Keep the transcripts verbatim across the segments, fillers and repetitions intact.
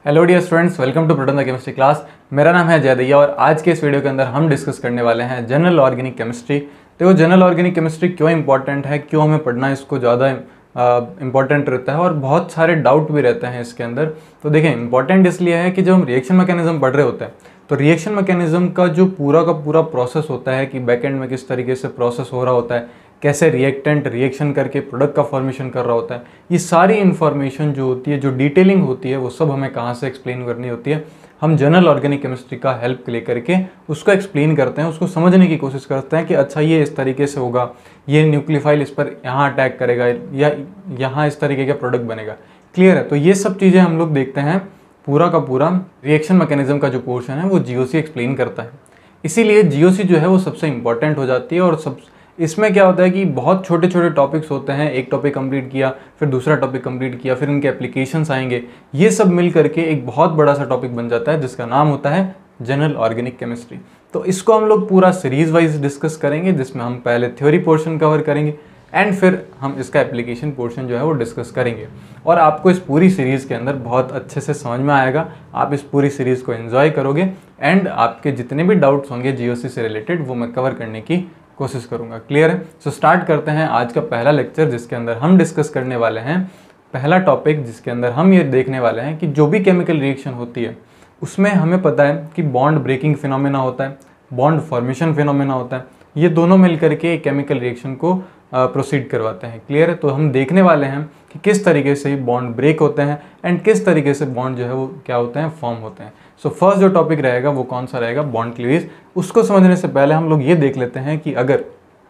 Hello dear students, welcome to Proton the chemistry class. मेरा नाम है जय दैया और आज के इस वीडियो के अंदर हम डिस्कस करने वाले हैं जनरल ऑर्गेनिक केमिस्ट्री। देखो, जनरल ऑर्गेनिक केमिस्ट्री क्यों इंपॉर्टेंट है, क्यों हमें पढ़ना इसको ज़्यादा इंपॉर्टेंट रहता है और बहुत सारे डाउट भी रहते हैं इसके अंदर। तो देखें, इंपॉर्टेंट इसलिए है कि जब हम रिएक्शन मैकेनिज्म पढ़ रहे होते हैं तो रिएक्शन मैकेनिज्म का जो पूरा का पूरा प्रोसेस होता है कि बैकएंड में किस तरीके से प्रोसेस हो रहा होता है, कैसे रिएक्टेंट रिएक्शन करके प्रोडक्ट का फॉर्मेशन कर रहा होता है, ये सारी इन्फॉर्मेशन जो होती है, जो डिटेलिंग होती है, वो सब हमें कहाँ से एक्सप्लेन करनी होती है। हम जनरल ऑर्गेनिक केमिस्ट्री का हेल्प लेकर के उसको एक्सप्लेन करते हैं, उसको समझने की कोशिश करते हैं कि अच्छा ये इस तरीके से होगा, ये न्यूक्लियोफाइल इस पर यहाँ अटैक करेगा या यहाँ इस तरीके का प्रोडक्ट बनेगा। क्लियर है? तो ये सब चीज़ें हम लोग देखते हैं। पूरा का पूरा रिएक्शन मैकेनिज्म का जो पोर्शन है वो जीओसी एक्सप्लेन करता है, इसीलिए जीओसी जो है वो सबसे इंपॉर्टेंट हो जाती है। और सब इसमें क्या होता है कि बहुत छोटे छोटे टॉपिक्स होते हैं, एक टॉपिक कंप्लीट किया, फिर दूसरा टॉपिक कंप्लीट किया, फिर इनके एप्लीकेशंस आएंगे, ये सब मिल करके एक बहुत बड़ा सा टॉपिक बन जाता है जिसका नाम होता है जनरल ऑर्गेनिक केमिस्ट्री। तो इसको हम लोग पूरा सीरीज वाइज डिस्कस करेंगे, जिसमें हम पहले थ्योरी पोर्शन कवर करेंगे एंड फिर हम इसका एप्लीकेशन पोर्शन जो है वो डिस्कस करेंगे। और आपको इस पूरी सीरीज़ के अंदर बहुत अच्छे से समझ में आएगा, आप इस पूरी सीरीज़ को एंजॉय करोगे एंड आपके जितने भी डाउट्स होंगे जीओसी से रिलेटेड वो मैं कवर करने की कोशिश करूंगा। क्लियर है? सो so, स्टार्ट करते हैं आज का पहला लेक्चर, जिसके अंदर हम डिस्कस करने वाले हैं पहला टॉपिक, जिसके अंदर हम ये देखने वाले हैं कि जो भी केमिकल रिएक्शन होती है उसमें हमें पता है कि बॉन्ड ब्रेकिंग फिनोमेना होता है, बॉन्ड फॉर्मेशन फिनोमेना होता है, ये दोनों मिलकर के केमिकल रिएक्शन को प्रोसीड करवाते हैं। क्लियर है? तो हम देखने वाले हैं कि किस तरीके से बॉन्ड ब्रेक होते हैं एंड किस तरीके से बॉन्ड जो है वो क्या होते हैं, फॉर्म होते हैं। सो so, फर्स्ट जो टॉपिक रहेगा वो कौन सा रहेगा? Bond cleavage. उसको समझने से पहले हम लोग ये देख लेते हैं कि अगर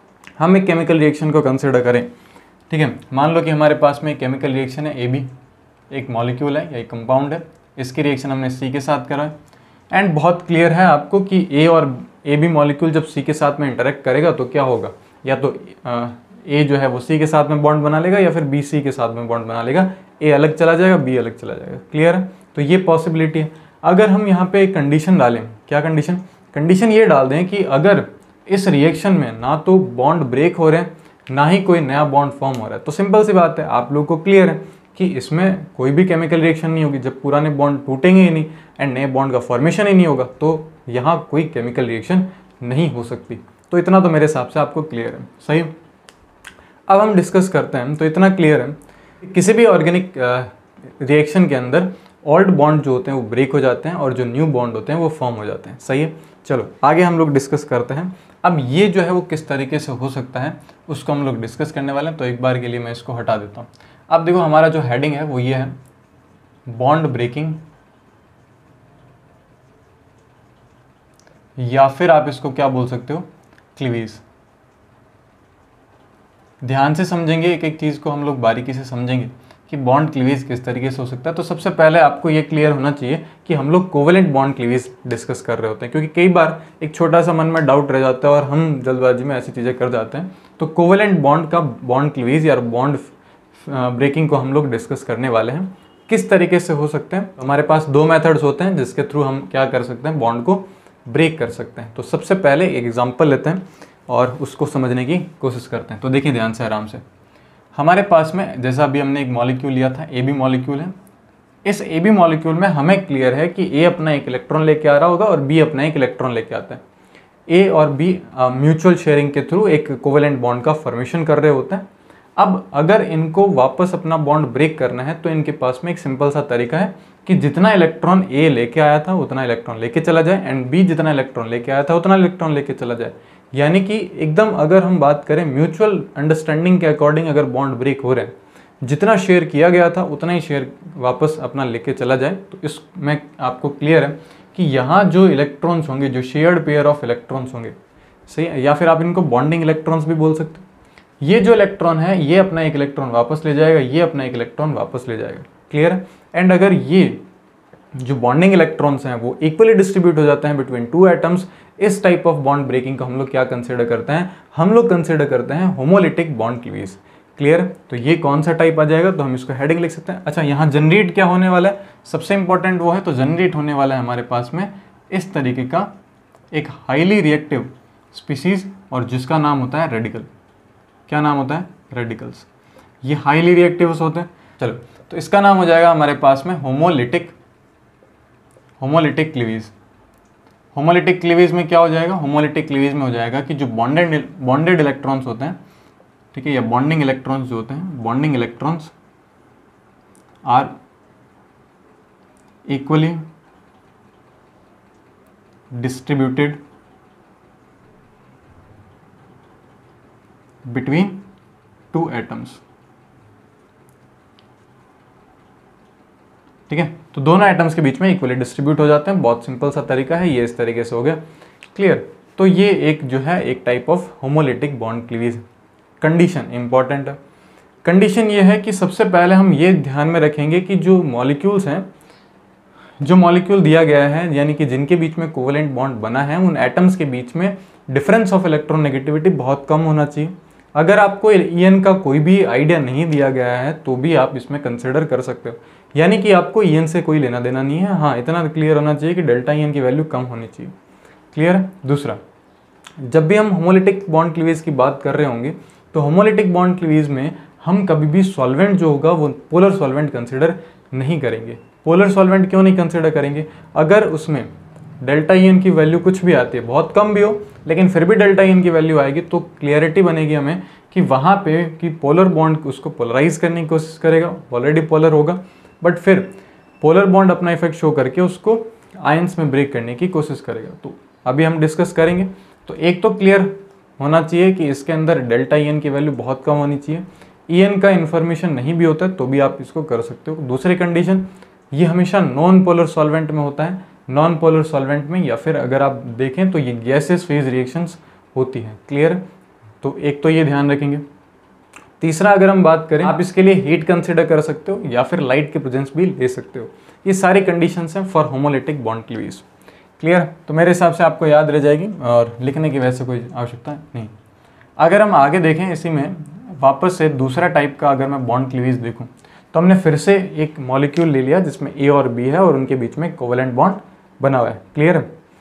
हम एक केमिकल रिएक्शन को कंसिडर करें, ठीक है, मान लो कि हमारे पास में एक केमिकल रिएक्शन है ए बी, एक मॉलिक्यूल है या एक कंपाउंड है, इसकी रिएक्शन हमने सी के साथ करा है एंड बहुत क्लियर है आपको कि ए और ए बी मॉलिक्यूल जब सी के साथ में इंटरेक्ट करेगा तो क्या होगा, या तो ए जो है वो सी के साथ में बॉन्ड बना लेगा या फिर बी सी के साथ में बॉन्ड बना लेगा, ए अलग चला जाएगा, बी अलग चला जाएगा। क्लियर है? तो ये पॉसिबिलिटी है। अगर हम यहाँ पे एक कंडीशन डालें, क्या कंडीशन? कंडीशन ये डाल दें कि अगर इस रिएक्शन में ना तो बॉन्ड ब्रेक हो रहे हैं ना ही कोई नया बॉन्ड फॉर्म हो रहा है, तो सिंपल सी बात है, आप लोगों को क्लियर है कि इसमें कोई भी केमिकल रिएक्शन नहीं होगी। जब पुराने बॉन्ड टूटेंगे ही नहीं एंड नए बॉन्ड का फॉर्मेशन ही नहीं होगा तो यहाँ कोई केमिकल रिएक्शन नहीं हो सकती। तो इतना तो मेरे हिसाब से आपको क्लियर है। सही। अब हम डिस्कस करते हैं। तो इतना क्लियर है, किसी भी ऑर्गेनिक रिएक्शन के अंदर ओल्ड बॉन्ड जो होते हैं वो ब्रेक हो जाते हैं और जो न्यू बॉन्ड होते हैं वो फॉर्म हो जाते हैं। सही है? चलो आगे हम लोग डिस्कस करते हैं। अब ये जो है वो किस तरीके से हो सकता है उसको हम लोग डिस्कस करने वाले हैं। तो एक बार के लिए मैं इसको हटा देता हूँ। अब देखो, हमारा जो हेडिंग है वो ये है, बॉन्ड ब्रेकिंग, या फिर आप इसको क्या बोल सकते हो, क्लीवेज। ध्यान से समझेंगे, एक एक चीज़ को हम लोग बारीकी से समझेंगे कि बॉन्ड क्लीवेज किस तरीके से हो सकता है। तो सबसे पहले आपको ये क्लियर होना चाहिए कि हम लोग कोवेलेंट बॉन्ड क्लीवेज डिस्कस कर रहे होते हैं, क्योंकि कई बार एक छोटा सा मन में डाउट रह जाता है और हम जल्दबाजी में ऐसी चीज़ें कर जाते हैं। तो कोवेलेंट बॉन्ड का बॉन्ड क्लीवेज या बॉन्ड ब्रेकिंग को हम लोग डिस्कस करने वाले हैं। किस तरीके से हो सकते हैं? हमारे पास दो मेथड्स होते हैं जिसके थ्रू हम क्या कर सकते हैं, बॉन्ड को ब्रेक कर सकते हैं। तो सबसे पहले एक एग्जाम्पल लेते हैं और उसको समझने की कोशिश करते हैं। तो देखिए ध्यान से, आराम से। हमारे पास में जैसा अभी हमने एक मॉलिक्यूल लिया था, ए बी मॉलिक्यूल है। इस ए बी मॉलिक्यूल में हमें क्लियर है कि ए अपना एक इलेक्ट्रॉन लेके आ रहा होगा और बी अपना एक इलेक्ट्रॉन लेके आता है। ए और बी म्यूचुअल शेयरिंग के थ्रू एक कोवेलेंट बॉन्ड का फॉर्मेशन कर रहे होते हैं। अब अगर इनको वापस अपना बॉन्ड ब्रेक करना है तो इनके पास में एक सिंपल सा तरीका है कि जितना इलेक्ट्रॉन ए लेके आया था उतना इलेक्ट्रॉन लेके चला जाए एंड बी जितना इलेक्ट्रॉन लेके आया था उतना इलेक्ट्रॉन लेके चला जाए। यानी कि एकदम अगर हम बात करें म्यूचुअल अंडरस्टैंडिंग के अकॉर्डिंग, अगर बॉन्ड ब्रेक हो रहे हैं, जितना शेयर किया गया था उतना ही शेयर वापस अपना लेके चला जाए। तो इसमें आपको क्लियर है कि यहाँ जो इलेक्ट्रॉन्स होंगे, जो शेयर्ड पेयर ऑफ इलेक्ट्रॉन्स होंगे, सही है, या फिर आप इनको बॉन्डिंग इलेक्ट्रॉन्स भी बोल सकते हो। ये जो इलेक्ट्रॉन है ये अपना एक इलेक्ट्रॉन वापस ले जाएगा, ये अपना एक इलेक्ट्रॉन वापस ले जाएगा। क्लियर है? एंड अगर ये जो बॉन्डिंग इलेक्ट्रॉन्स हैं वो इक्वली डिस्ट्रीब्यूट हो जाते हैं बिटवीन टू एटम्स, इस टाइप ऑफ बॉन्ड ब्रेकिंग को हम लोग क्या कंसिडर करते हैं? हम लोग कंसिडर करते हैं होमोलिटिक बॉन्ड क्लीवेज। क्लियर? तो ये कौन सा टाइप आ जाएगा? तो हम इसको हेडिंग लिख सकते हैं। अच्छा, यहाँ जनरेट क्या होने वाला है, सबसे इंपॉर्टेंट वो है। तो जनरेट होने वाला है हमारे पास में इस तरीके का एक हाईली रिएक्टिव स्पीसीज, और जिसका नाम होता है रेडिकल। क्या नाम होता है? रेडिकल्स। ये हाईली रिएक्टिव होते हैं। चलो, तो इसका नाम हो जाएगा हमारे पास में homolytic homolytic cleavage. Homolytic cleavage में क्या हो जाएगा, होमोलिटिक क्लीवेज में हो जाएगा कि जो बॉन्डेड बॉन्डेड इलेक्ट्रॉन्स होते हैं, ठीक है, या बॉन्डिंग इलेक्ट्रॉन्स जो होते हैं, bonding electrons are equally distributed between two atoms. ठीक है, तो दोनों एटम्स के बीच में इक्वली डिस्ट्रीब्यूट हो जाते हैं। बहुत सिंपल सा तरीका है, ये इस तरीके से हो गया। क्लियर। तो ये एक जो है एक type of homolytic bond cleavage. Condition important है। कंडीशन ये है कि सबसे पहले हम ये ध्यान में रखेंगे कि जो मॉलिक्यूल्स हैं, जो मॉलिक्यूल दिया गया है, यानी कि जिनके बीच में कोवेलेंट बॉन्ड बना है, उन एटम्स के बीच में डिफरेंस ऑफ इलेक्ट्रोनेगेटिविटी बहुत कम होना चाहिए। अगर आपको ईएन का कोई भी आइडिया नहीं दिया गया है तो भी आप इसमें कंसिडर कर सकते हो, यानी कि आपको ईएन से कोई लेना देना नहीं है। हाँ, इतना क्लियर होना चाहिए कि डेल्टा ईएन की वैल्यू कम होनी चाहिए। क्लियर है। दूसरा, जब भी हम होमोलिटिक बॉन्ड क्लीवेज की बात कर रहे होंगे तो होमोलिटिक बॉन्ड क्लीवेज में हम कभी भी सॉल्वेंट जो होगा वो पोलर सॉल्वेंट कंसिडर नहीं करेंगे। पोलर सॉल्वेंट क्यों नहीं कंसिडर करेंगे? अगर उसमें डेल्टा ईएन की वैल्यू कुछ भी आती है, बहुत कम भी हो लेकिन फिर भी डेल्टा ईएन की वैल्यू आएगी, तो क्लियरिटी बनेगी हमें कि वहाँ पे कि पोलर बॉन्ड उसको पोलराइज करने की कोशिश करेगा, ऑलरेडी पोलर होगा, बट फिर पोलर बॉन्ड अपना इफेक्ट शो करके उसको आयंस में ब्रेक करने की कोशिश करेगा। तो अभी हम डिस्कस करेंगे। तो एक तो क्लियर होना चाहिए कि इसके अंदर डेल्टा ईएन की वैल्यू बहुत कम होनी चाहिए। ईएन का इन्फॉर्मेशन नहीं भी होता है तो भी आप इसको कर सकते हो। दूसरी कंडीशन, ये हमेशा नॉन पोलर सॉल्वेंट में होता है। नॉन पोलर सॉल्वेंट में या फिर अगर आप देखें तो ये गैसेस फेज रिएक्शंस होती हैं। क्लियर। तो एक तो ये ध्यान रखेंगे। तीसरा, अगर हम बात करें, आप इसके लिए हीट कंसिडर कर सकते हो या फिर लाइट के प्रेजेंस भी ले सकते हो। ये सारी कंडीशंस हैं for homolytic bond cleavage. Clear. तो मेरे हिसाब से आपको याद रह जाएगी और लिखने की वैसे कोई आवश्यकता नहीं। अगर हम आगे देखें इसी में वापस से दूसरा टाइप का अगर मैं बॉन्ड क्लीवेज देखूं तो हमने फिर से एक मॉलिक्यूल ले लिया जिसमें ए और बी है और उनके बीच में कोवेलेंट बॉन्ड बना हुआ है। क्लियर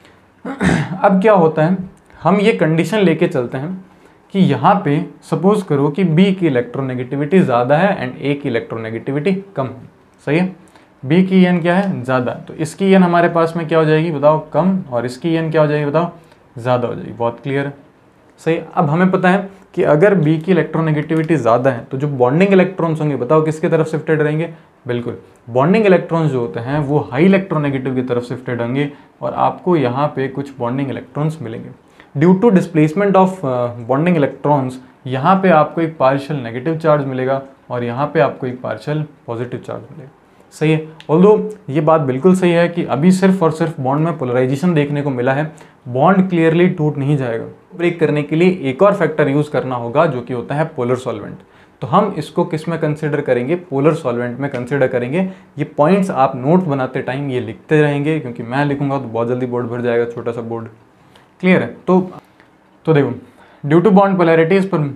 है। अब क्या होता है, हम ये कंडीशन लेके चलते हैं कि यहाँ पे सपोज करो कि बी की इलेक्ट्रोनेगेटिविटी ज़्यादा है एंड ए की इलेक्ट्रोनेगेटिविटी कम है। सही है। बी की एन क्या है, ज़्यादा, तो इसकी एन हमारे पास में क्या हो जाएगी बताओ, कम, और इसकी एन क्या हो जाएगी बताओ, ज़्यादा हो जाएगी। बहुत क्लियर है। सही। अब हमें पता है कि अगर बी की इलेक्ट्रोनेगेटिविटी ज़्यादा है तो जो बॉन्डिंग इलेक्ट्रॉन्स होंगे बताओ किसकी तरफ शिफ्टेड रहेंगे? बिल्कुल, बॉन्डिंग इलेक्ट्रॉन्स जो होते हैं वो हाई इलेक्ट्रोनेगेटिव की तरफ शिफ्टेड होंगे और आपको यहाँ पे कुछ बॉन्डिंग इलेक्ट्रॉन्स मिलेंगे। Due to displacement of bonding electrons यहाँ पे आपको एक पार्शियल नेगेटिव चार्ज मिलेगा और यहाँ पे आपको एक पार्शियल पॉजिटिव चार्ज मिलेगा। सही है। ऑल्दो ये बात बिल्कुल सही है कि अभी सिर्फ और सिर्फ बॉन्ड में पोलराइजेशन देखने को मिला है, बॉन्ड क्लियरली टूट नहीं जाएगा। ब्रेक करने के लिए एक और फैक्टर यूज करना होगा जो कि होता है पोलर सॉल्वेंट। तो हम इसको किस में कंसिडर करेंगे? पोलर सॉल्वेंट में कंसिडर करेंगे। ये पॉइंट्स आप नोट बनाते टाइम ये लिखते रहेंगे, क्योंकि मैं लिखूंगा तो बहुत जल्दी बोर्ड भर जाएगा, छोटा सा बोर्ड। क्लियर है। तो तो देखो, ड्यू टू बॉन्ड पोलैरिटी इस पर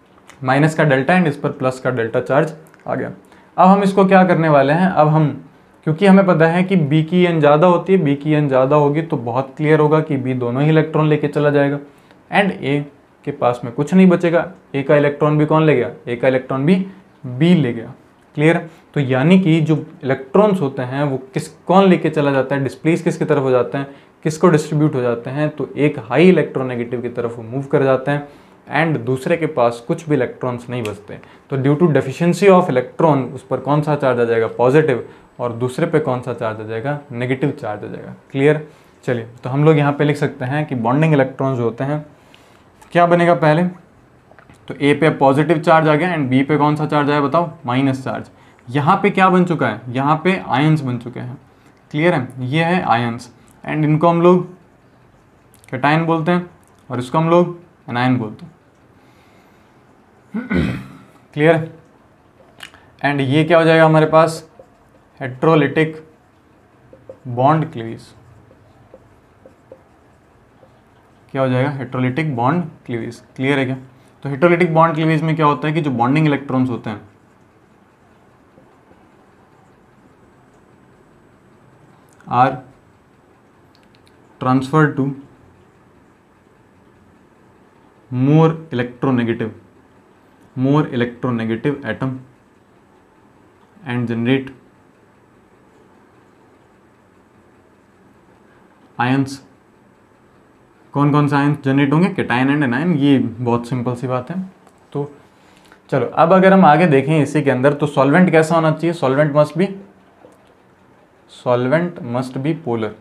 माइनस का डेल्टा एंड इस पर प्लस का डेल्टा चार्ज आ गया। अब हम इसको क्या करने वाले हैं, अब हम, क्योंकि हमें पता है कि बी की एन ज़्यादा होती है, बी की एन ज़्यादा होगी तो बहुत क्लियर होगा कि बी दोनों ही इलेक्ट्रॉन लेके चला जाएगा एंड ए के पास में कुछ नहीं बचेगा। ए का इलेक्ट्रॉन भी कौन ले गया? ए का इलेक्ट्रॉन भी बी ले गया। क्लियर। तो यानी कि जो इलेक्ट्रॉन्स होते हैं वो किस कौन लेके चला जाता है, डिस्प्लेस किसकी तरफ हो जाते हैं, किसको डिस्ट्रीब्यूट हो जाते हैं? तो एक हाई इलेक्ट्रोनेगेटिव की तरफ मूव कर जाते हैं एंड दूसरे के पास कुछ भी इलेक्ट्रॉन्स नहीं बचते। तो due to deficiency of electron उस पर कौन सा चार्ज आ जाएगा? पॉजिटिव, और दूसरे पे कौन सा चार्ज आ जाएगा? नेगेटिव चार्ज आ जाएगा। क्लियर। चलिए, तो हम लोग यहाँ पे लिख सकते हैं कि बॉन्डिंग इलेक्ट्रॉन्स जो होते हैं क्या बनेगा पहले, तो ए पे पॉजिटिव चार्ज आ गया एंड बी पे कौन सा चार्ज आया बताओ? Minus charge. यहाँ पे क्या बन चुका है? यहाँ पे आयंस बन चुके हैं। क्लियर है। ये है आयंस एंड इनको हम लोग कैटायन बोलते हैं और इसको हम लोग एनायन बोलते हैं। क्लियर। एंड ये क्या हो जाएगा हमारे पास? Heterolytic bond cleavage. क्या हो जाएगा? Heterolytic bond cleavage. क्लियर है क्या? तो हेट्रोलिटिक बॉन्ड क्लीवेज में क्या होता है कि जो बॉन्डिंग इलेक्ट्रॉन्स होते हैं are transferred to more electronegative more electronegative atom and generate ions, कौन कौन से आयंस जनरेट होंगे, कैटायन एंड एनायन, ये बहुत सिंपल सी बात है। तो चलो अब अगर हम आगे देखें इसी के अंदर, तो सॉल्वेंट कैसा होना चाहिए, solvent must be solvent must be polar,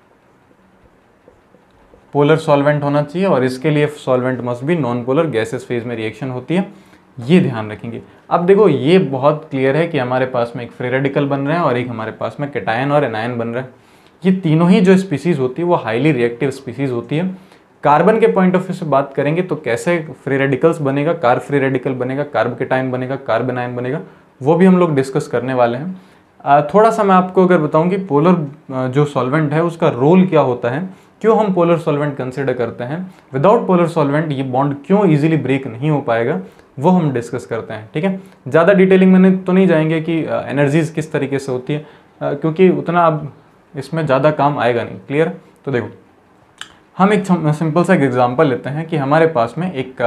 polar solvent होना चाहिए, और इसके लिए solvent must be non polar, gaseous phase में रिएक्शन होती है, ये ध्यान रखेंगे। अब देखो ये बहुत क्लियर है कि हमारे पास में एक फ्री रेडिकल बन रहा है और एक हमारे पास में कैटायन और एनायन बन रहा है। ये तीनों ही जो स्पीसीज होती है वो हाईली रिएक्टिव स्पीसीज होती है। कार्बन के पॉइंट ऑफ व्यू से बात करेंगे तो कैसे फ्री रेडिकल्स बनेगा, कार्ब फ्री रेडिकल बनेगा, कार्ब कैटायन बनेगा, कार्ब एनायन बनेगा, वो भी हम लोग डिस्कस करने वाले हैं। आ, थोड़ा सा मैं आपको अगर बताऊं कि पोलर जो सॉल्वेंट है उसका रोल क्या होता है, क्यों हम पोलर सॉल्वेंट कंसिडर करते हैं, विदाउट पोलर सॉल्वेंट ये बॉन्ड क्यों इजीली ब्रेक नहीं हो पाएगा, वो हम डिस्कस करते हैं। ठीक है, ज़्यादा डिटेलिंग में तो नहीं जाएंगे कि एनर्जीज किस तरीके से होती है, आ, क्योंकि उतना अब इसमें ज़्यादा काम आएगा नहीं। क्लियर, तो देखो हम एक सिंपल सा एग्जांपल लेते हैं कि हमारे पास में एक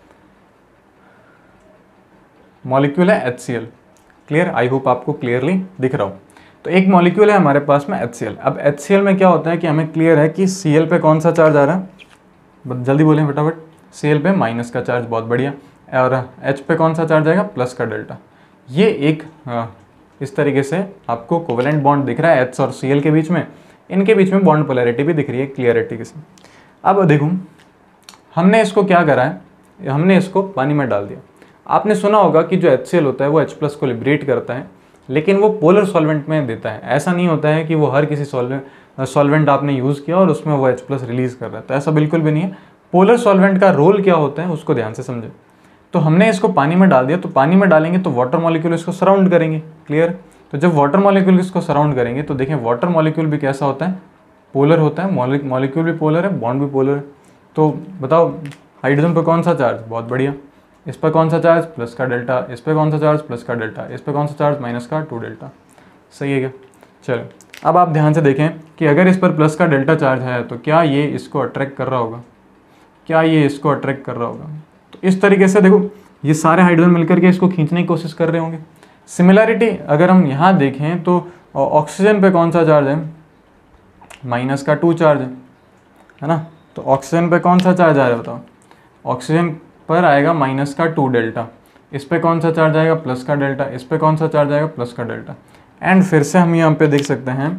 मॉलिक्यूल है H C L. Clear, I hope आपको क्लियरली दिख रहा हो। तो एक मॉलिक्यूल है हमारे पास में एच सी एल। अब एच सी एल में क्या होता है कि हमें क्लियर है कि सी एल पे कौन सा चार्ज आ रहा है, जल्दी बोलें फटाफट, सी एल पे माइनस का चार्ज, बहुत बढ़िया, और H पे कौन सा चार्ज आएगा, प्लस का डेल्टा। ये एक आ, इस तरीके से आपको कोवेलेंट बॉन्ड दिख रहा है H और सी एल के बीच में, इनके बीच में बॉन्ड पोलैरिटी भी दिख रही है क्लियरिटी के साथ। अब देखो हमने इसको क्या करा है, हमने इसको पानी में डाल दिया। आपने सुना होगा कि जो एच सी एल होता है वो H प्लस को लिबरेट करता है, लेकिन वो पोलर सॉल्वेंट में देता है। ऐसा नहीं होता है कि वो हर किसी सॉल्वेंट सॉल्वेंट आपने यूज़ किया और उसमें वो H प्लस रिलीज़ कर रहा है, तो ऐसा बिल्कुल भी नहीं है। पोलर सॉल्वेंट का रोल क्या होता है उसको ध्यान से समझें। तो हमने इसको पानी में डाल दिया, तो पानी में डालेंगे तो वाटर मॉलिक्यूल इसको सराउंड करेंगे। क्लियर, तो जब वाटर मॉलिक्यूल इसको सराउंड करेंगे तो देखें वाटर मॉलिक्यूल भी कैसा होता है, पोलर होता है, मॉलिक्यूल भी पोलर है, बॉन्ड भी पोलर है। तो बताओ हाइड्रोजन पर कौन सा चार्ज, बहुत बढ़िया, इस पर कौन सा चार्ज, प्लस का डेल्टा, इस पर कौन सा चार्ज, प्लस का डेल्टा, इस पर कौन सा चार्ज, माइनस का टू डेल्टा। सही है क्या? चलो अब आप ध्यान से देखें कि अगर इस पर प्लस का डेल्टा चार्ज है तो क्या ये इसको अट्रैक्ट कर रहा होगा, क्या ये इसको अट्रैक्ट कर रहा होगा। तो इस तरीके से देखो ये सारे हाइड्रोजन मिलकर के इसको खींचने की कोशिश कर रहे होंगे। सिमिलैरिटी अगर हम यहाँ देखें तो ऑक्सीजन पे कौन सा चार्ज है, माइनस का टू चार्ज है, है ना। तो ऑक्सीजन पे कौन सा चार्ज आ रहा है बताओ, ऑक्सीजन पर आएगा माइनस का टू डेल्टा, इस पे कौन सा चार्ज आएगा, प्लस का डेल्टा, इस पे कौन सा चार्ज आएगा, प्लस का डेल्टा। एंड फिर से हम यहाँ पे देख सकते हैं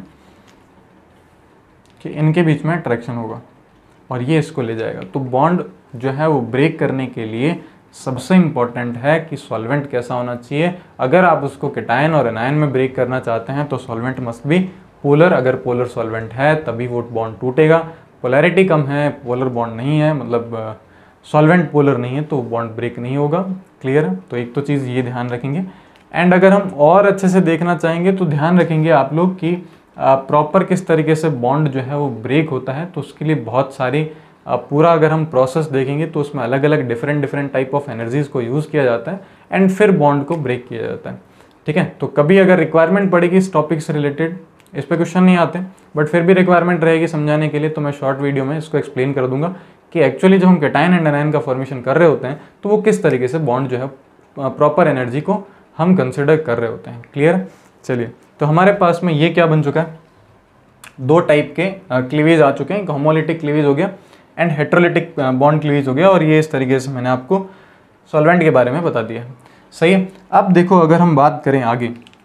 कि इनके बीच में अट्रैक्शन होगा और ये इसको ले जाएगा। तो बॉन्ड जो है वो ब्रेक करने के लिए सबसे इम्पॉर्टेंट है कि सॉल्वेंट कैसा होना चाहिए। अगर आप उसको कैटायन और एनायन में ब्रेक करना चाहते हैं तो सॉल्वेंट मस्ट बी पोलर। अगर पोलर सॉल्वेंट है तभी वो बॉन्ड टूटेगा। पोलैरिटी कम है, पोलर बॉन्ड नहीं है, मतलब सॉल्वेंट पोलर नहीं है, तो बॉन्ड ब्रेक नहीं होगा। क्लियर है? तो एक तो चीज़ ये ध्यान रखेंगे। एंड अगर हम और अच्छे से देखना चाहेंगे तो ध्यान रखेंगे आप लोग कि प्रॉपर किस तरीके से बॉन्ड जो है वो ब्रेक होता है। तो उसके लिए बहुत सारी पूरा अगर हम प्रोसेस देखेंगे तो उसमें अलग अलग different different type of energies को यूज़ किया जाता है एंड फिर बॉन्ड को ब्रेक किया जाता है। ठीक है, तो कभी अगर रिक्वायरमेंट पड़ेगी इस टॉपिक से रिलेटेड, इस पर क्वेश्चन नहीं आते बट फिर भी रिक्वायरमेंट रहेगी समझाने के लिए, तो मैं शॉर्ट वीडियो में इसको एक्सप्लेन कर दूंगा कि एक्चुअली जब हम कैटायन एंड एनायन का फॉर्मेशन कर रहे होते हैं तो वो किस तरीके से बॉन्ड जो है प्रॉपर एनर्जी को हम कंसिडर कर रहे होते हैं। क्लियर? चलिए, तो हमारे पास में ये क्या बन चुका है, दो टाइप के क्लीवेज आ चुके हैं। एक होमोलिटिक क्लीवेज हो गया एंड हेट्रोलिटिक बॉन्ड क्लीवेज हो गया, और ये इस तरीके से मैंने आपको सॉल्वेंट के बारे में बता दिया है। सही है। अब देखो अगर हम बात करें आगे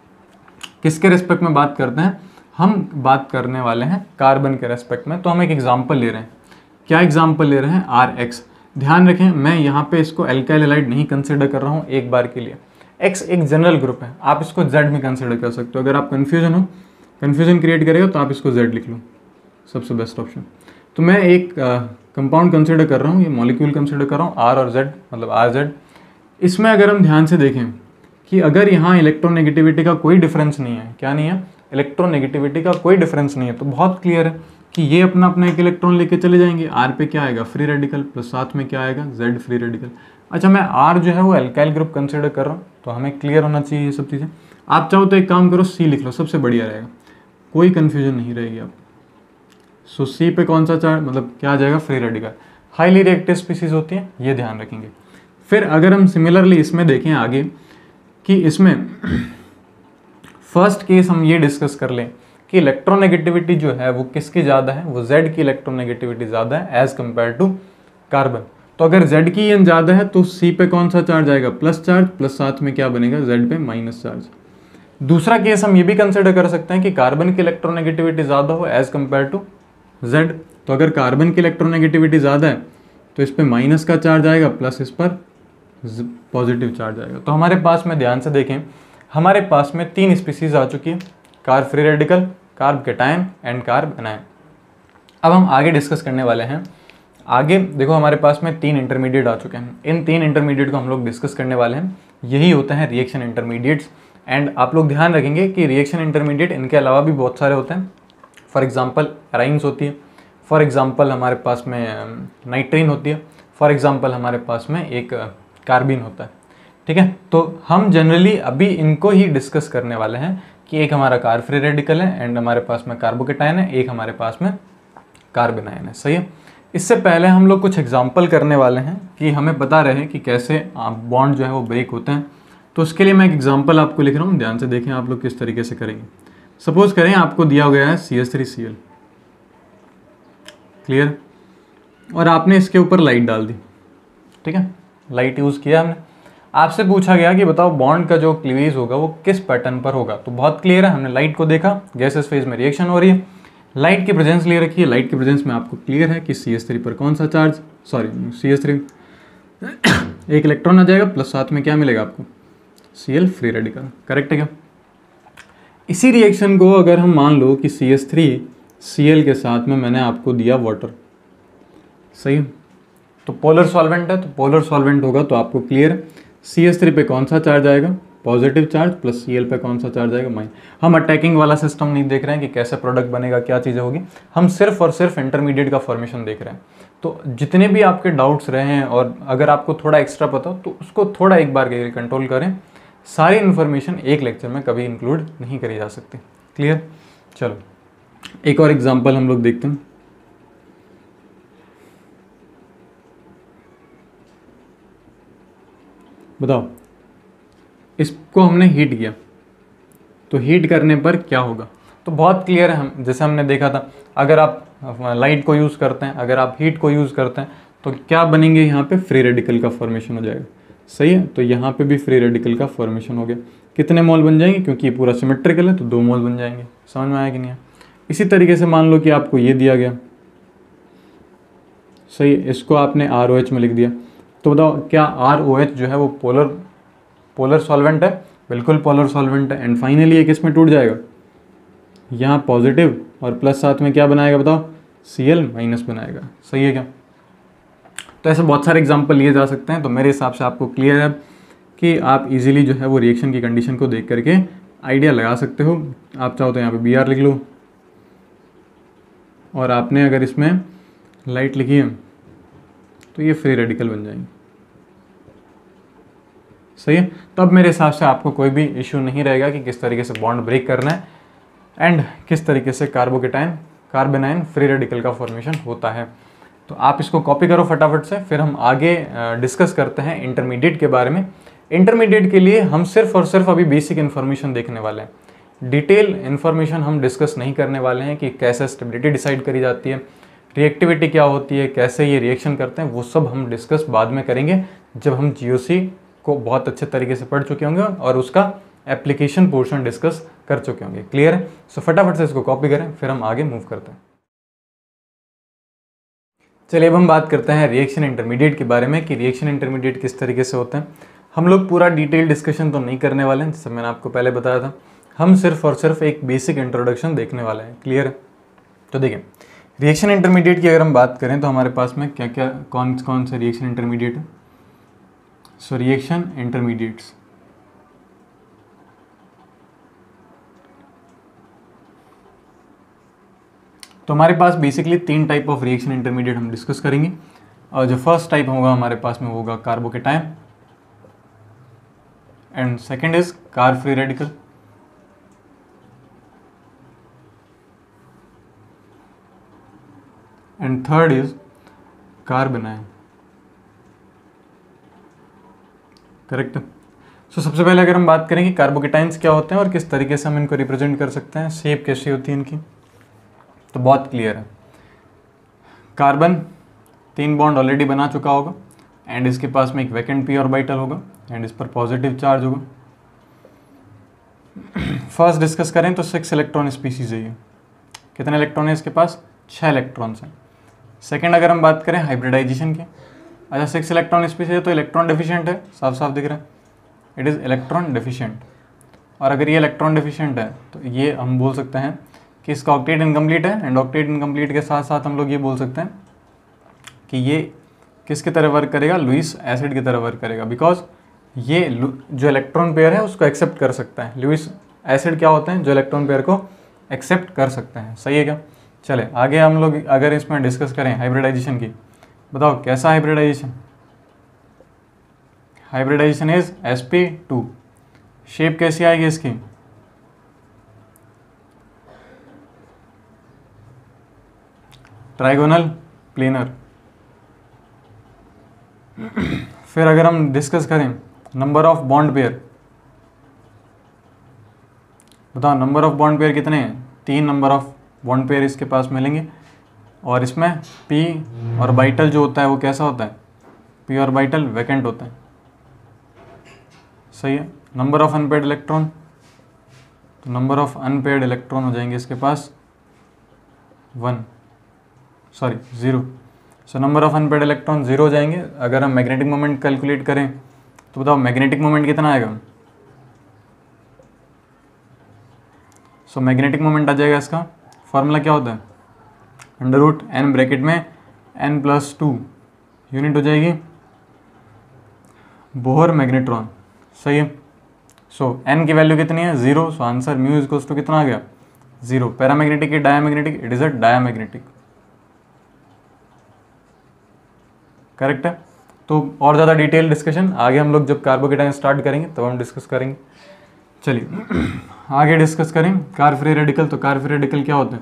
किसके रेस्पेक्ट में बात करते हैं, हम बात करने वाले हैं कार्बन के रेस्पेक्ट में। तो हम एक एग्जाम्पल ले रहे हैं। क्या एग्जाम्पल ले रहे हैं? R X. ध्यान रखें मैं यहाँ पे इसको एल्काइल हैलाइड नहीं कंसिडर कर रहा हूँ एक बार के लिए। एक्स एक जनरल ग्रुप है, आप इसको जेड में कंसिडर कर सकते हो। अगर आप कन्फ्यूजन हो, कन्फ्यूजन क्रिएट करेगा तो आप इसको जेड लिख लो, सबसे बेस्ट ऑप्शन। तो मैं एक कंपाउंड कंसिडर कर रहा हूँ, ये मॉलिक्यूल कंसिडर कर रहा हूँ आर और जेड, मतलब आर जेड। इसमें अगर हम ध्यान से देखें कि अगर यहाँ इलेक्ट्रोनेगेटिविटी का कोई डिफरेंस नहीं है, क्या नहीं है, इलेक्ट्रोनेगेटिविटी का कोई डिफरेंस नहीं है, तो बहुत क्लियर है कि ये अपना अपना एक इलेक्ट्रॉन लेके चले जाएंगे। आर पे क्या आएगा, फ्री रेडिकल, प्लस साथ में क्या आएगा, जेड फ्री रेडिकल। अच्छा, मैं आर जो है वो एल्काइल ग्रुप कंसिडर कर रहा हूँ, तो हमें क्लियर होना चाहिए ये सब चीज़ें। आप चाहो तो एक काम करो, सी लिख लो, सबसे बढ़िया रहेगा, कोई कन्फ्यूजन नहीं रहेगी आप। सो सी पे कौन सा चार्ज, मतलब क्या आ जाएगा, free radical. Highly reactive species होती है, ये ध्यान रखेंगे। फिर अगर हम सिमिलरली इसमें देखें आगे कि इसमें फर्स्ट केस हम ये डिस्कस कर लें कि इलेक्ट्रोनेगेटिविटी जो है वो किसकी ज़्यादा है, वो Z की इलेक्ट्रोनेगेटिविटी ज़्यादा है एज़ कम्पेयर टू कार्बन। तो अगर Z की एन ज़्यादा है तो C पे कौन सा चार्ज आएगा, प्लस चार्ज, प्लस साथ में क्या बनेगा, Z पे माइनस चार्ज। दूसरा केस हम ये भी कंसिडर कर सकते हैं कि कार्बन की इलेक्ट्रोनेगेटिविटी ज़्यादा हो एज़ कम्पेयर टू Z। तो अगर कार्बन की इलेक्ट्रोनेगेटिविटी ज़्यादा है तो इस पर माइनस का चार्ज आएगा, प्लस इस पर पॉजिटिव चार्ज आएगा। तो हमारे पास में ध्यान से देखें, हमारे पास में तीन स्पीसीज आ चुकी है, carb free radical, carb cation and carb anion. अब हम आगे डिस्कस करने वाले हैं। आगे देखो हमारे पास में तीन इंटरमीडिएट आ चुके हैं, इन तीन इंटरमीडिएट को हम लोग डिस्कस करने वाले हैं। यही होते हैं रिएक्शन इंटरमीडिएट्स। एंड आप लोग ध्यान रखेंगे कि रिएक्शन इंटरमीडिएट इनके अलावा भी बहुत सारे होते हैं। फॉर एग्जांपल एराइन्स होती है, फॉर एग्जांपल हमारे पास में नाइट्रीन होती है, फॉर एग्जांपल हमारे पास में एक कार्बिन होता है। ठीक है, तो हम जनरली अभी इनको ही डिस्कस करने वाले हैं कि एक हमारा कार्ब फ्री रेडिकल है एंड हमारे पास में कार्बोकेटायन है, एक हमारे पास में कार्ब एनायन है। सही है। इससे पहले हम लोग कुछ एग्जांपल करने वाले हैं कि हमें बता रहे हैं कि कैसे बॉन्ड जो है वो ब्रेक होते हैं। तो उसके लिए मैं एक एग्जांपल आपको लिख रहा हूँ, ध्यान से देखें आप लोग किस तरीके से करेंगे। सपोज करें आपको दिया गया है C H three C L, clear, और आपने इसके ऊपर लाइट डाल दी। ठीक है, लाइट यूज़ किया हमने। आपसे पूछा गया कि बताओ बॉन्ड का जो क्लीवेज होगा वो किस पैटर्न पर होगा। तो बहुत क्लियर है, हमने लाइट को देखा, गैसेस फेज में रिएक्शन हो रही है, लाइट की प्रेजेंस ले रखी है। लाइट की प्रेजेंस में आपको क्लियर है कि सी एच थ्री पर कौन सा charge, sorry C H three एक इलेक्ट्रॉन आ जाएगा, प्लस साथ में क्या मिलेगा आपको, C L free radical. Correct है क्या। इसी रिएक्शन को अगर हम मान लो कि C H three C L के साथ में मैंने आपको दिया वाटर, सही है, तो पोलर सॉल्वेंट है, तो पोलर सॉल्वेंट होगा तो आपको क्लियर है सी एच थ्री पे कौन सा चार्ज आएगा, positive charge, plus C L पे कौन सा चार्ज आएगा, माइन। हम अटैकिंग वाला सिस्टम नहीं देख रहे हैं कि कैसे प्रोडक्ट बनेगा, क्या चीज़ें होगी, हम सिर्फ और सिर्फ इंटरमीडिएट का फॉर्मेशन देख रहे हैं। तो जितने भी आपके डाउट्स रहे हैं और अगर आपको थोड़ा एक्स्ट्रा पता हो तो उसको थोड़ा एक बार के लिए कंट्रोल करें। सारी इन्फॉर्मेशन एक लेक्चर में कभी इंक्लूड नहीं करी जा सकती। क्लियर। चलो एक और एग्जाम्पल हम लोग देखते हैं। बताओ, इसको हमने हीट किया तो हीट करने पर क्या होगा। तो बहुत क्लियर है, हम जैसे हमने देखा था, अगर आप लाइट को यूज़ करते हैं, अगर आप हीट को यूज़ करते हैं तो क्या बनेंगे, यहाँ पे फ्री रेडिकल का फॉर्मेशन हो जाएगा। सही है, तो यहाँ पे भी फ्री रेडिकल का फॉर्मेशन हो गया। कितने मोल बन जाएंगे, क्योंकि ये पूरा सिमेट्रिकल है तो दो मोल बन जाएंगे। समझ में आया कि नहीं है। इसी तरीके से मान लो कि आपको ये दिया गया, सही है, इसको आपने आर ओ एच में लिख दिया, तो बताओ क्या आर ओ एच जो है वो पोलर पोलर सॉल्वेंट है, बिल्कुल पोलर सॉल्वेंट है। एंड फाइनली ये किस में टूट जाएगा, यहाँ पॉजिटिव और प्लस साथ में क्या बनाएगा बताओ, सी एल माइनस बनाएगा। सही है क्या। तो ऐसे बहुत सारे एग्जांपल लिए जा सकते हैं। तो मेरे हिसाब से आपको क्लियर है कि आप इजीली जो है वो रिएक्शन की कंडीशन को देख करके आइडिया लगा सकते हो। आप चाहो तो यहाँ पे बी आर लिख लो, और आपने अगर इसमें लाइट लिखी है तो ये फ्री रेडिकल बन जाएंगे। सही है, तो अब मेरे हिसाब से आपको कोई भी इश्यू नहीं रहेगा कि किस तरीके से बॉन्ड ब्रेक करना है एंड किस तरीके से carbocation carb anion free radical का फॉर्मेशन होता है। तो आप इसको कॉपी करो फटाफट से, फिर हम आगे डिस्कस करते हैं इंटरमीडिएट के बारे में। इंटरमीडिएट के लिए हम सिर्फ और सिर्फ अभी बेसिक इन्फॉर्मेशन देखने वाले हैं। डिटेल इन्फॉर्मेशन हम डिस्कस नहीं करने वाले हैं कि कैसे स्टेबिलिटी डिसाइड करी जाती है, रिएक्टिविटी क्या होती है, कैसे ये रिएक्शन करते हैं, वो सब हम डिस्कस बाद में करेंगे जब हम जीओसी को बहुत अच्छे तरीके से पढ़ चुके होंगे और उसका एप्लीकेशन पोर्शन डिस्कस कर चुके होंगे। क्लियर है। सो फटाफट से इसको कॉपी करें, फिर हम आगे मूव करते हैं। चलिए अब हम बात करते हैं रिएक्शन इंटरमीडिएट के बारे में कि रिएक्शन इंटरमीडिएट किस तरीके से होते हैं। हम लोग पूरा डिटेल डिस्कशन तो नहीं करने वाले हैं, जैसे मैंने आपको पहले बताया था, हम सिर्फ और सिर्फ एक बेसिक इंट्रोडक्शन देखने वाले हैं। क्लियर है। तो देखिए रिएक्शन इंटरमीडिएट की अगर हम बात करें तो हमारे पास में क्या क्या कौन कौन से रिएक्शन इंटरमीडिएट है। सो रिएक्शन इंटरमीडिएट्स, तो हमारे पास बेसिकली तीन टाइप ऑफ रिएक्शन इंटरमीडिएट हम डिस्कस करेंगे। और जो फर्स्ट टाइप होगा हमारे पास में होगा carbocation, and second is carb free radical, and third is carb anion. Correct. So सबसे पहले अगर हम बात करें कि कार्बोकेटाइंस क्या होते हैं और किस तरीके से हम इनको रिप्रेजेंट कर सकते हैं, शेप कैसी होती है इनकी, तो बहुत क्लियर है। कार्बन तीन बॉन्ड ऑलरेडी बना चुका होगा एंड इसके पास में एक वैकेंट पी ऑर्बिटल होगा एंड इस पर पॉजिटिव चार्ज होगा। फर्स्ट डिस्कस करें तो सिक्स इलेक्ट्रॉन स्पीसीज है ये। कितने इलेक्ट्रॉन है इसके पास? छः इलेक्ट्रॉन्स हैं। सेकंड अगर हम बात करें हाइब्रिडाइजेशन की, अच्छा सिक्स इलेक्ट्रॉन स्पीसीज है तो इलेक्ट्रॉन डेफिशिएंट है, साफ साफ दिख रहा है, इट इज़ इलेक्ट्रॉन डेफिशिएंट। और अगर ये इलेक्ट्रॉन डेफिशिएंट है तो ये हम बोल सकते हैं कि इसका ऑक्टेट इनकम्प्लीट है एंड ऑक्टेट इनकम्प्लीट के साथ साथ हम लोग ये बोल सकते हैं कि ये किसकी तरह वर्क करेगा? लुईस एसिड की तरह वर्क करेगा, बिकॉज ये जो इलेक्ट्रॉन पेयर है उसको एक्सेप्ट कर सकता है। लुईस एसिड क्या होते हैं? जो इलेक्ट्रॉन पेयर को एक्सेप्ट कर सकते हैं। सही है क्या? चले आगे हम लोग अगर इसमें डिस्कस करें हाइब्रिडाइजेशन की, बताओ कैसा hybridization? Hybridization is S P two. Shape कैसी आएगी इसकी? Trigonal planar. फिर अगर हम डिस्कस करें नंबर ऑफ बॉन्ड पेयर, बताओ नंबर ऑफ बॉन्ड पेयर कितने हैं? तीन नंबर ऑफ बॉन्ड पेयर इसके पास मिलेंगे और इसमें पी ऑर्बिटल जो होता है वो कैसा होता है? पी ऑर्बिटल वैकेंट होता है। सही है। नंबर ऑफ अनपेयर्ड इलेक्ट्रॉन, तो नंबर ऑफ अनपेयर्ड इलेक्ट्रॉन हो जाएंगे इसके पास one, sorry zero. So number of unpaired electron zero हो जाएंगे। अगर हम मैग्नेटिक मोमेंट कैलकुलेट करें तो बताओ मैग्नेटिक मोमेंट कितना आएगा? सो मैग्नेटिक मोमेंट आ जाएगा, इसका फॉर्मूला क्या होता है? अंडर रूट एन ब्रैकेट में एन प्लस टू यूनिट हो जाएगी बोहर मैग्नेट्रॉन। सही है। सो एन की वैल्यू कितनी है? Zero. So answer mu equals to कितना आ गया? जीरो। पैरामैग्नेटिक की diamagnetic, it is a diamagnetic. Correct है। तो और ज़्यादा डिटेल डिस्कशन आगे हम लोग जब कार्बोकेटाइन स्टार्ट करेंगे तब हम डिस्कस करेंगे। चलिए आगे डिस्कस करें कार फ्री रेडिकल। तो कार फ्री रेडिकल क्या होता है?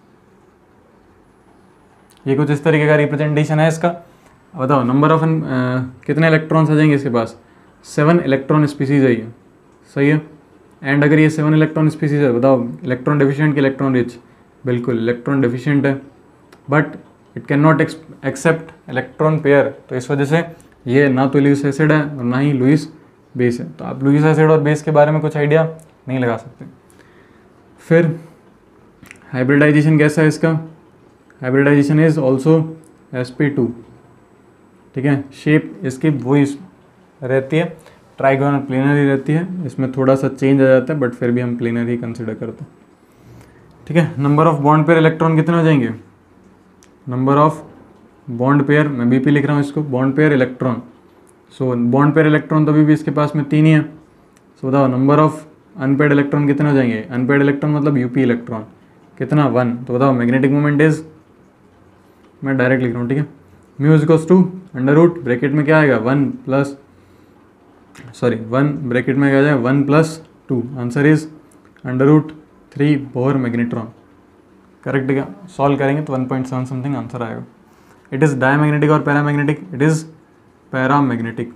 ये कुछ इस तरीके का रिप्रेजेंटेशन है इसका। बताओ नंबर ऑफ कितने इलेक्ट्रॉन्स आ जाएंगे इसके पास? सेवन इलेक्ट्रॉन स्पीसीज है ये। सही है। एंड अगर ये सेवन इलेक्ट्रॉन स्पीसीज है, बताओ इलेक्ट्रॉन डेफिशिएंट कि इलेक्ट्रॉन रिच? बिल्कुल इलेक्ट्रॉन डेफिशिएंट है, but it can not accept electron pair. तो इस वजह से ये ना तो लुईस एसिड है और ना ही लुईस बेस है। तो आप लुईस एसिड और बेस के बारे में कुछ आइडिया नहीं लगा सकते। फिर हाइब्रिडाइजेशन कैसा है इसका? Hybridization is also S P two. ठीक है। शेप इसकी वही रहती है, ट्राइगोनल प्लेनर ही रहती है। इसमें थोड़ा सा चेंज आ जाता है बट फिर भी हम प्लेनर ही कंसिडर करते हैं। ठीक है। Number of bond pair electron कितने हो जाएंगे? नंबर ऑफ बॉन्ड पेयर, मैं बीपी लिख रहा हूँ इसको, bond pair electron. So bond pair electron तो अभी भी इसके पास में तीन ही है। सो बताओ नंबर ऑफ अनपेयर्ड इलेक्ट्रॉन कितने हो जाएंगे? अनपेयर्ड इलेक्ट्रॉन मतलब यूपी इलेक्ट्रॉन कितना? वन। तो बताओ मैग्नेटिक मोमेंट इज, मैं डायरेक्ट लिख रहा हूँ, ठीक है, mu equals to under root bracket में क्या आएगा? One plus sorry one bracket में क्या आ जाएगा? One plus two. Answer is under root three Bohr magnetron. Correct है क्या? सॉल्व करेंगे तो one point seven something answer आएगा। इट इज़ डायमैग्नेटिक और paramagnetic? It is paramagnetic.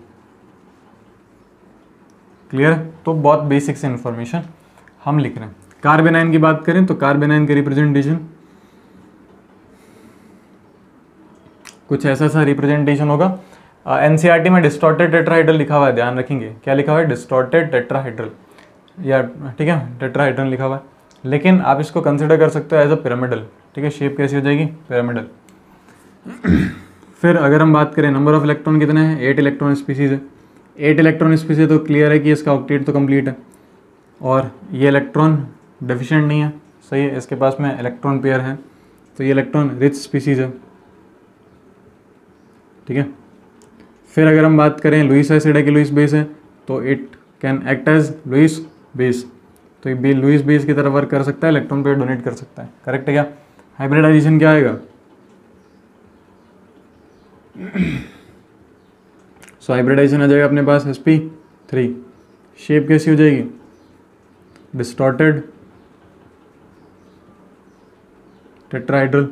Clear? तो बहुत बेसिक से इन्फॉर्मेशन हम लिख रहे हैं। कार्बेनाइन की बात करें तो कार्बेनाइन के रिप्रेजेंटेशन कुछ ऐसा सा रिप्रेजेंटेशन होगा। एनसीईआरटी में डिस्टॉर्टेड टेट्राहेड्रल लिखा हुआ है, ध्यान रखेंगे। क्या लिखा हुआ है? डिस्टॉर्टेड टेट्राहेड्रल, या ठीक है टेट्राहेड्रल लिखा हुआ है, लेकिन आप इसको कंसिडर कर सकते हो एज अ पिरामिडल। ठीक है। शेप कैसी हो जाएगी? पिरामिडल। फिर अगर हम बात करें नंबर ऑफ इलेक्ट्रॉन कितने हैं? एट इलेक्ट्रॉन स्पीसीज है। एट इलेक्ट्रॉन स्पीसीज तो क्लियर है कि इसका ऑक्टेट तो कंप्लीट है और ये इलेक्ट्रॉन डेफिशिएंट नहीं है। सही है। इसके पास में इलेक्ट्रॉन पेयर है तो ये इलेक्ट्रॉन रिच स्पीसीज है। ठीक है। फिर अगर हम बात करें लुईस एसिड है कि लुईस बेस है, तो it can act as Lewis base. तो ये लुईस बेस की तरह वर्क कर सकता है, इलेक्ट्रॉन पेयर डोनेट कर सकता है। करेक्ट है क्या? हाइब्रिडाइजेशन क्या आएगा? सो हाइब्रिडाइजेशन आ जाएगा अपने पास एस पी थ्री। शेप कैसी हो जाएगी? डिस्टॉर्टेड टेट्राहेड्रल,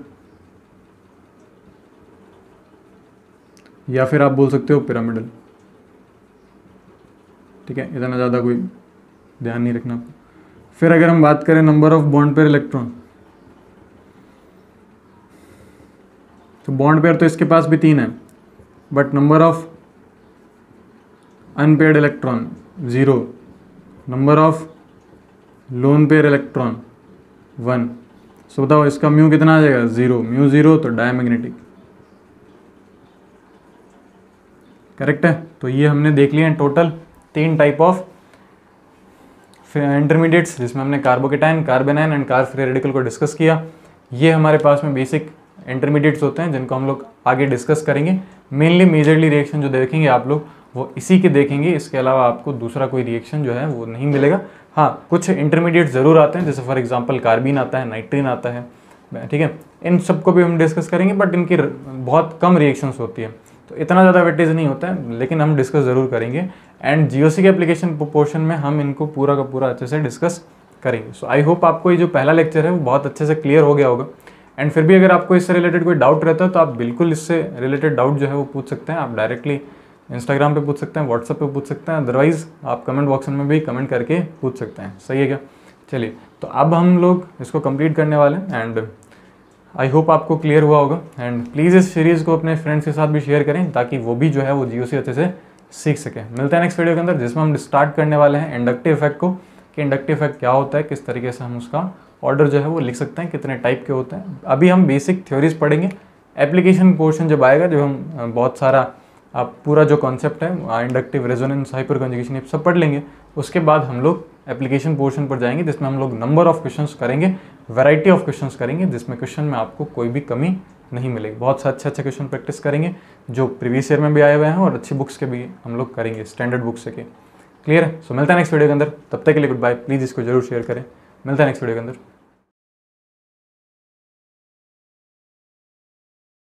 या फिर आप बोल सकते हो पिरामिडल। ठीक है, इतना ज़्यादा कोई ध्यान नहीं रखना। फिर अगर हम बात करें number of bond pair electron, तो बॉन्ड पेयर तो इसके पास भी तीन है, but number of unpaired electron zero, number of lone pair electron one. So बताओ इसका म्यू कितना आ जाएगा, ज़ीरो। म्यू ज़ीरो तो डायमैग्नेटिक, करेक्ट है। तो ये हमने देख लिया टोटल तीन टाइप ऑफ इंटरमीडिएट्स, जिसमें हमने carbocation, carbanion and carb free radical को डिस्कस किया। ये हमारे पास में बेसिक इंटरमीडिएट्स होते हैं जिनको हम लोग आगे डिस्कस करेंगे। मेनली मेजरली रिएक्शन जो देखेंगे आप लोग वो इसी के देखेंगे, इसके अलावा आपको दूसरा कोई रिएक्शन जो है वो नहीं मिलेगा। हाँ, कुछ इंटरमीडिएट ज़रूर आते हैं, जैसे फॉर एग्जांपल कार्बीन आता है, नाइट्रीन आता है, ठीक है, इन सबको भी हम डिस्कस करेंगे, बट इनकी बहुत कम रिएक्शंस होती है, तो इतना ज़्यादा वेटेज नहीं होता है, लेकिन हम डिस्कस ज़रूर करेंगे। एंड जीओसी के एप्लीकेशन पोर्शन में हम इनको पूरा का पूरा अच्छे से डिस्कस करेंगे। सो आई होप आपको ये जो पहला लेक्चर है वो बहुत अच्छे से क्लियर हो गया होगा। एंड फिर भी अगर आपको इससे रिलेटेड कोई डाउट रहता है तो आप बिल्कुल इससे रिलेटेड डाउट जो है वो पूछ सकते हैं। आप डायरेक्टली इंस्टाग्राम पे पूछ सकते हैं, व्हाट्सएप पे पूछ सकते हैं, अदरवाइज़ आप कमेंट बॉक्स में भी कमेंट करके पूछ सकते हैं। सही है क्या? चलिए, तो अब हम लोग इसको कंप्लीट करने वाले हैं एंड आई होप आपको क्लियर हुआ होगा। एंड प्लीज़ इस सीरीज़ को अपने फ्रेंड्स के साथ भी शेयर करें ताकि वो भी जो है वो जीओसी अच्छे से सीख सकें। मिलते हैं नेक्स्ट वीडियो के अंदर, जिसमें हम स्टार्ट करने वाले हैं इंडक्टिव इफेक्ट को, कि इंडक्टिव इफेक्ट क्या होता है, किस तरीके से हम उसका ऑर्डर जो है वो लिख सकते हैं, कितने टाइप के होते हैं। अभी हम बेसिक थ्योरीज पढ़ेंगे, एप्लीकेशन पोर्शन जब आएगा, जब हम बहुत सारा आप पूरा जो कॉन्सेप्ट है इंडक्टिव रेजोनेंस हाइपर कंजुगेशन ये सब पढ़ लेंगे, उसके बाद हम लोग एप्लीकेशन पोर्शन पर जाएंगे, जिसमें हम लोग नंबर ऑफ क्वेश्चंस करेंगे, वैरायटी ऑफ क्वेश्चंस करेंगे, जिसमें क्वेश्चन में आपको कोई भी कमी नहीं मिलेगी। बहुत से अच्छे अच्छे क्वेश्चन प्रैक्टिस करेंगे जो प्रीवियस ईयर में भी आए हुए हैं, और अच्छी बुक्स के भी हम लोग करेंगे, स्टैंडर्ड बुक्स के। क्लियर है? सो मिलता है नेक्स्ट वीडियो के अंदर, तब तक के लिए गुड बाय। प्लीज़ इसको जरूर शेयर करें। मिलता है नेक्स्ट वीडियो के अंदर।